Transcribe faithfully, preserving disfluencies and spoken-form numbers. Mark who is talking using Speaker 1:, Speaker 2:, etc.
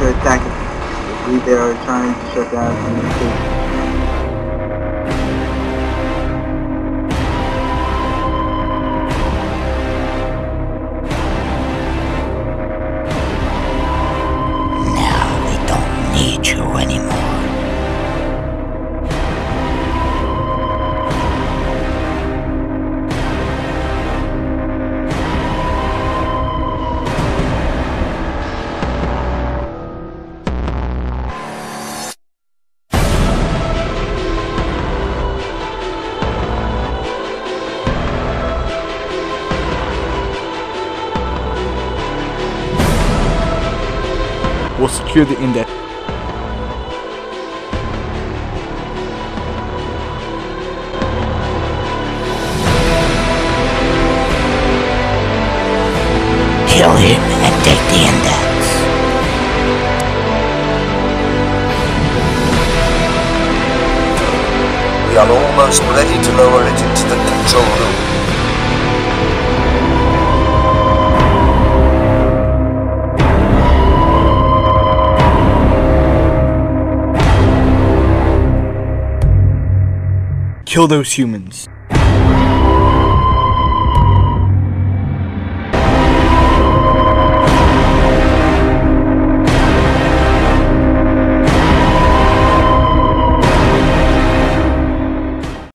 Speaker 1: to attack it. I believe they are trying to shut down communication.
Speaker 2: Now they don't need you anymore.
Speaker 3: We'll secure the index.
Speaker 2: Kill him and take the index.
Speaker 4: We are almost ready to lower it into the control room.
Speaker 3: Kill those humans.